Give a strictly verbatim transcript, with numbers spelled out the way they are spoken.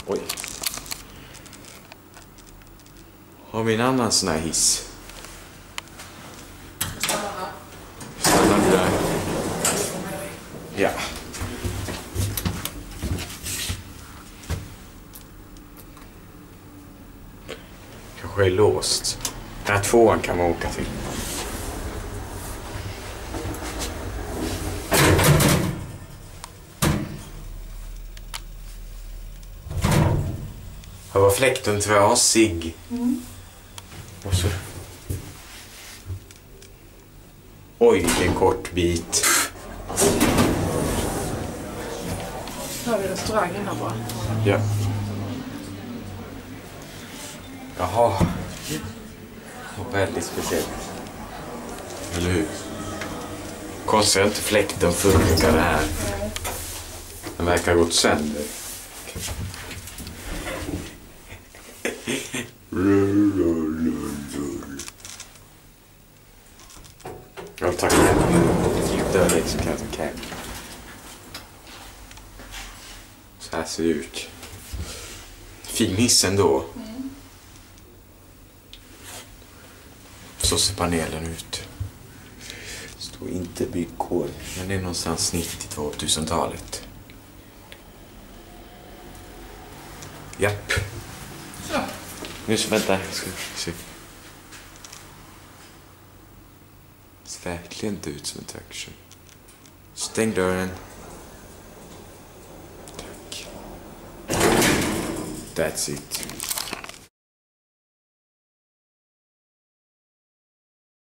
Oj. Har vi en annan sån här hiss? Stannar du där? Ja. Kanske är låst. Den här tvåan kan man åka till. Här var fläkten trasig. Mm. Och så... Oj, en kort bit. Här har vi restaurangen här bara. Ja. Jaha. Det var väldigt speciellt. Eller hur? Konstigt att inte fläkten funkar det här. Den verkar ha gått sönder. Ja, tack. Dörligt så kan jag ta hem. Så här ser det ut. Fin hiss ändå. Mm. Så ser panelen ut. Står inte byggkod. Men det är någonstans nittio-tvåtusentalet. Japp. Så. Nu så vänta. Jag ska se. Det ser verkligen inte ut som en traction. Stäng dörren. Tack. That's it.